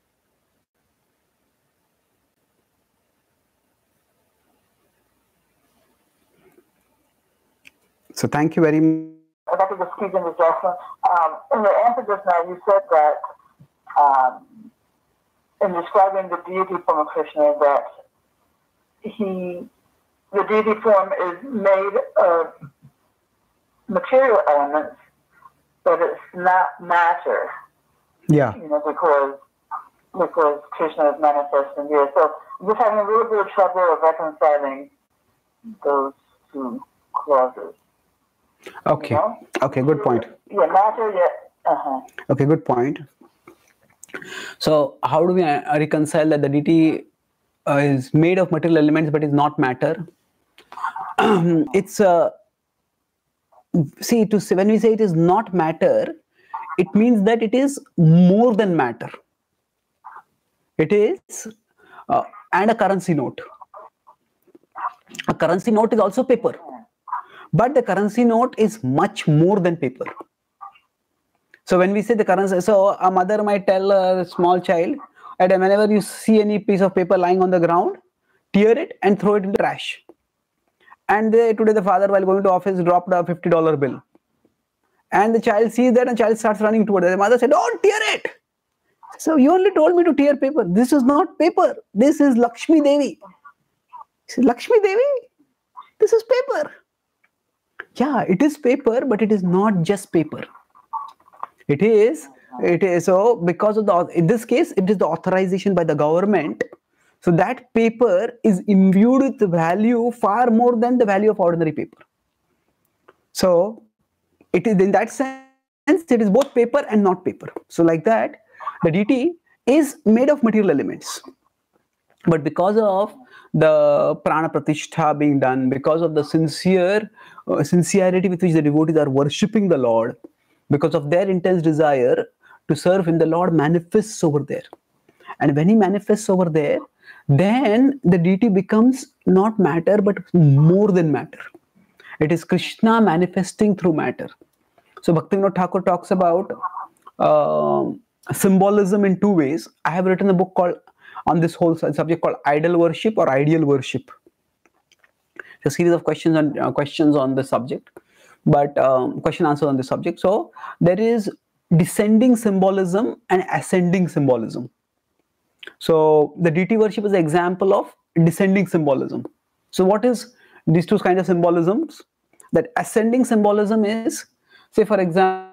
Speaker 1: So thank you very much.
Speaker 3: I'd like to just speak into Jackson. In your answer just now, you said that in describing the deity form of Krishna, that the deity form is made of material elements, but it's not matter.
Speaker 1: Yeah.
Speaker 3: Because Krishna is manifesting here. So I'm just having a little bit of trouble of reconciling those two clauses.
Speaker 1: Okay. Okay, good point.
Speaker 3: Yeah, matter, yeah.
Speaker 1: Okay, good point. So how do we reconcile that the deity is made of material elements but is not matter? It's see, when we say it is not matter, it means that it is more than matter. It is and a currency note. A currency note is also paper, but the currency note is much more than paper. So when we say the currency, so a mother might tell a small child that whenever you see any piece of paper lying on the ground, tear it and throw it in the trash. And today the father, while going to office, dropped a $50 bill. And the child sees that and the child starts running towards it. The mother said, "Don't tear it." So you only told me to tear paper. This is not paper. This is Lakshmi Devi. She said, "Lakshmi Devi? This is paper." Yeah, it is paper, but it is not just paper. It is so because of in this case, it is the authorization by the government. So that paper is imbued with value far more than the value of ordinary paper. So it is in that sense, it is both paper and not paper. So like that, the deity is made of material elements. But because of the prana pratishtha being done, because of the sincerity with which the devotees are worshipping the Lord, because of their intense desire to serve him, the Lord manifests over there. And when he manifests over there, then the deity becomes not matter, but more than matter. It is Krishna manifesting through matter. So Bhaktivinoda Thakur talks about symbolism in two ways. I have written a book on this whole subject called Idol Worship or Ideal Worship. It's a series of questions on the subject, but question answers on the subject. So there is descending symbolism and ascending symbolism. So the deity worship is an example of descending symbolism. So what is these two kinds of symbolisms? That ascending symbolism is, say for example,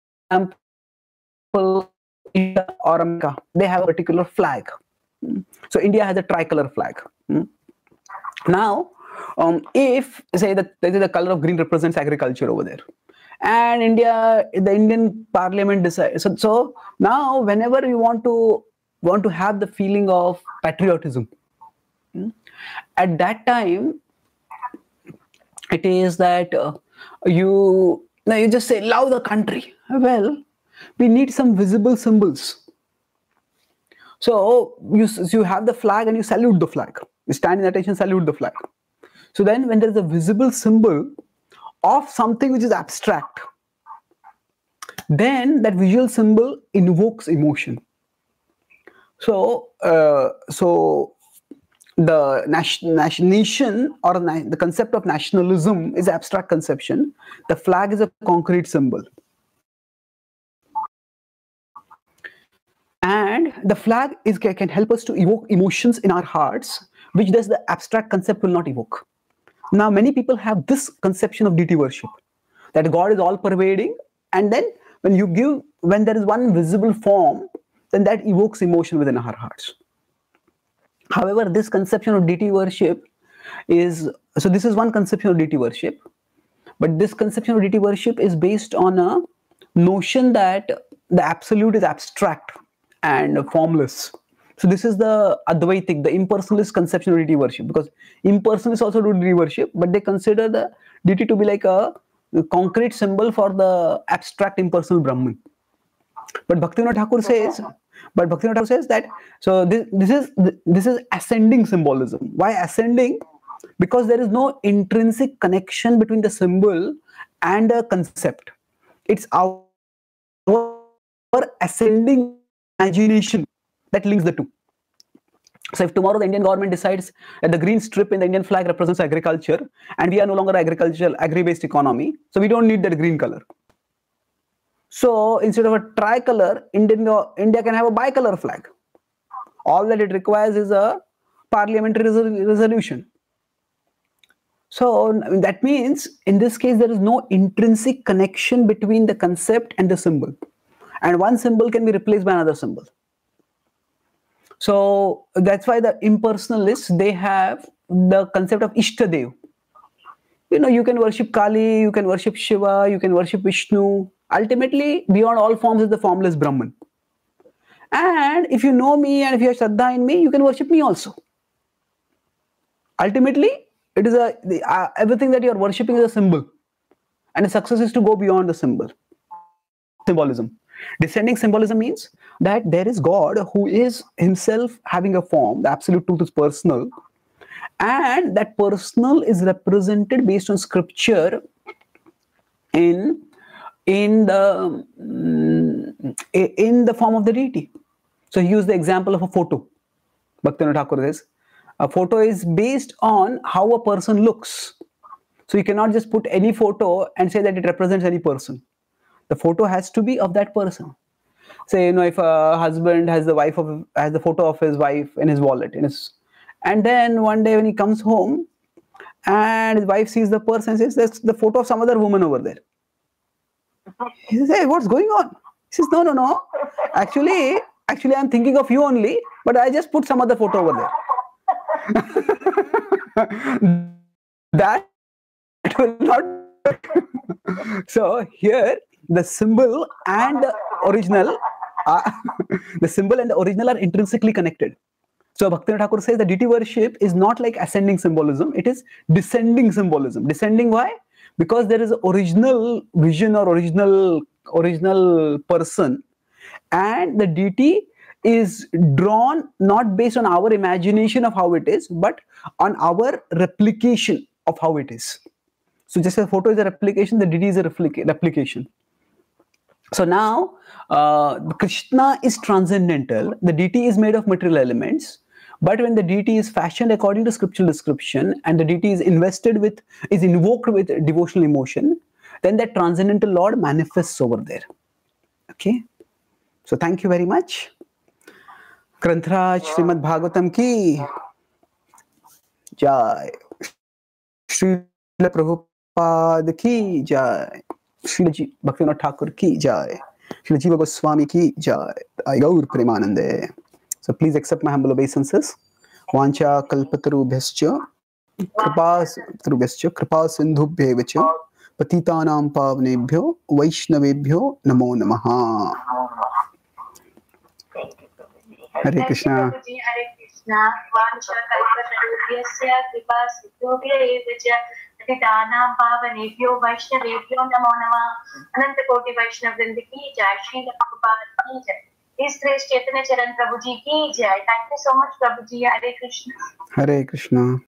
Speaker 1: India or America, they have a particular flag. So India has a tricolor flag. Now, if say that the color of green represents agriculture over there, and the Indian Parliament decides. So now, whenever you want to have the feeling of patriotism, at that time, it is that you just say love the country. Well, we need some visible symbols. So you have the flag and you salute the flag. You stand in attention, salute the flag. So then when there is a visible symbol of something which is abstract, then that visual symbol invokes emotion. So the nation or the concept of nationalism is abstract conception. The flag is a concrete symbol. And the flag can help us to evoke emotions in our hearts, which the abstract concept will not evoke. Now, many people have this conception of deity worship, that God is all pervading, and then when there is one visible form, then that evokes emotion within our hearts. However, this conception of deity worship this is one conception of deity worship, but this conception of deity worship is based on a notion that the absolute is abstract and formless. So this is the Advaitic, the impersonalist conception of deity worship, because impersonalists also do deity worship, but they consider the deity to be like a concrete symbol for the abstract impersonal Brahman. But Bhaktivinoda Thakur says that so this is ascending symbolism. Why ascending? Because there is no intrinsic connection between the symbol and the concept. It's outside ascending imagination that links the two. So if tomorrow the Indian government decides that the green strip in the Indian flag represents agriculture and we are no longer agricultural, agri-based economy, so we don't need that green color. So instead of a tricolor, India can have a bicolor flag. All that it requires is a parliamentary resolution. So that means in this case there is no intrinsic connection between the concept and the symbol. And one symbol can be replaced by another symbol. So that's why the impersonalists, they have the concept of Ishtadev. You can worship Kali, you can worship Shiva, you can worship Vishnu. Ultimately, beyond all forms is the formless Brahman. And if you know me and if you have Shraddha in me, you can worship me also. Ultimately, it is everything that you are worshipping is a symbol. And the success is to go beyond the symbol. Symbolism. Descending symbolism means that there is God who is himself having a form. The absolute truth is personal. And that personal is represented based on scripture in the form of the deity. So he used the example of a photo. Bhaktivinoda Thakur says, a photo is based on how a person looks. So you cannot just put any photo and say that it represents any person. The photo has to be of that person. Say, if a husband has the photo of his wife in his wallet, and then one day when he comes home and his wife sees the person and says, that's the photo of some other woman over there. He says, hey, what's going on? He says, no. Actually, I'm thinking of you only, but I just put some other photo over there. That will not work. So here, the symbol and the original are intrinsically connected. So Bhaktivinoda Thakur says that deity worship is not like ascending symbolism, it is descending symbolism. Descending, why? Because there is an original vision or original person, and the deity is drawn not based on our imagination of how it is, but on our replication of how it is. So just as a photo is a replication, the deity is a replication. So now, Krishna is transcendental, the deity is made of material elements, but when the deity is fashioned according to scriptural description and the deity is invoked with devotional emotion, then that transcendental Lord manifests over there. Okay? So thank you very much. Granthraj Srimad Bhagavatam ki jai. Srila Prabhupada ki jai. Srila Bhaktivinoda Thakur ki jai. Srila Jiva Goswami ki jai. Gaur Premanande. So please accept my humble obeisances. Vancha kalpatarubhyascha kripa sindhubhyevacha patitanam pavnebhyo vaishnavebhyo namo namaha. Hare Krishna.
Speaker 4: Hare Krishna. Vancha kalpatarubhyascha kripa sindhubhyevacha patitanam pavnebhyo vaishnavebhyo namo namaha. Ananta Koti Vaishnava Vrinda ki jai. Shri Prabhupada ki jai. ISKCON Chaitanya Charan Prabhuji ki jai. Thank you so much, Prabhuji. Hare Krishna.
Speaker 1: Hare Krishna.